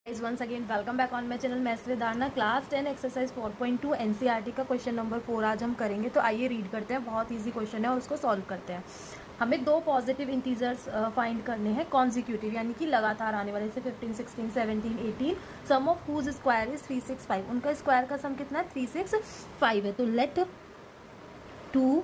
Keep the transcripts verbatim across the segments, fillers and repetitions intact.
Guys, once again welcome back on my channel maths with Aarna. Class ten exercise four point two NCERT का question number four आज हम करेंगे। तो आइए read करते हैं, बहुत इजी क्वेश्चन है और उसको सॉल्व करते हैं। हमें दो पॉजिटिव इंटीजर्स फाइंड करने हैं कॉन्जिक्यूटिव, यानी कि लगातार आने वाले, से fifteen, sixteen, seventeen, eighteen, sum of whose square is three six five. उनका स्क्वायर का सम कितना है? थ्री सिक्स फाइव है। तो let two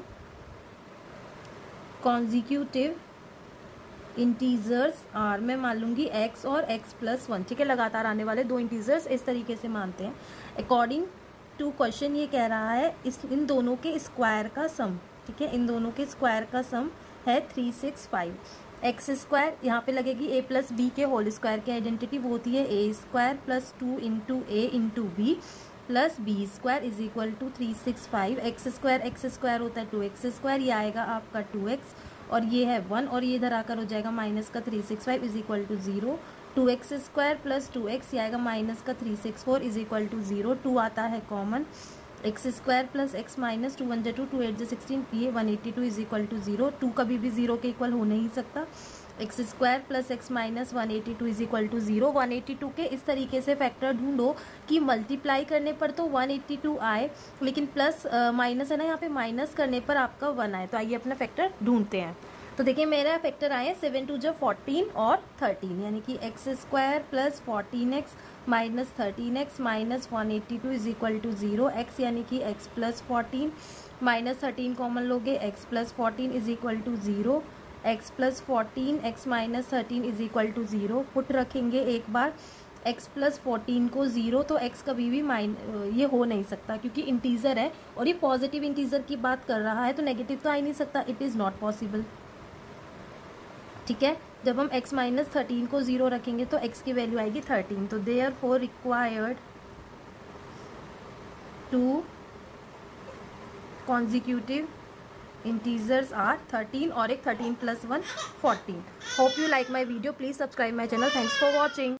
consecutive integers are, मैं मान लूंगी x और x प्लस वन। ठीक है, लगातार आने वाले दो इंटीजर्स इस तरीके से मानते हैं। अकॉर्डिंग टू क्वेश्चन ये कह रहा है इस इन दोनों के स्क्वायर का सम, ठीक है, इन दोनों के स्क्वायर का सम है three six five. X square यहाँ पे लगेगी a प्लस बी के होल स्क्वायर की आइडेंटिटी, वो होती है a square plus two into a into b plus b square is equal to three six five. X square x square होता है टू एक्स स्क्वायर, ये आएगा आपका टू एक्स और ये है वन और ये इधर आकर हो जाएगा माइनस का three six five is equal to zero. Two x square plus two x ये आएगा माइनस का three six four is equal to zero. Two आता है common, x square plus x minus two one जे two, two eight जे sixteen, ये one eighty two is equal to zero. Two कभी भी जीरो के इक्वल हो नहीं सकता। X square plus x minus one eighty to is equal to zero. One eighty two के इस तरीके से फैक्टर ढूंढो कि मल्टीप्लाई करने पर तो वन एटी टू आए, लेकिन प्लस माइनस है ना, यहाँ पे माइनस करने पर आपका वन आए। तो आइए अपना फैक्टर ढूंढते हैं। तो देखिए मेरा फैक्टर आए सेवन टू जो फोर्टीन और थर्टीन, यानी कि x square plus fourteen x minus thirteen x minus one eighty two is equal to zero. X यानी कि x plus fourteen minus thirteen common लोगे, x plus fourteen is equal to zero. X plus fourteen x minus thirteen is equal to zero. Put रखेंगे एक बार x plus fourteen को zero, तो x कभी भी माइन ये हो नहीं सकता क्योंकि इंटीजर है और ये पॉजिटिव इंटीजर की बात कर रहा है, तो नेगेटिव तो आ ही नहीं सकता, इट इज़ नॉट पॉसिबल। ठीक है, जब हम x माइनस थर्टीन को जीरो रखेंगे तो x की वैल्यू आएगी थर्टीन। तो therefore required two consecutive integers are thirteen और एक thirteen plus one fourteen. Hope you like my video, please subscribe my channel. Thanks for watching.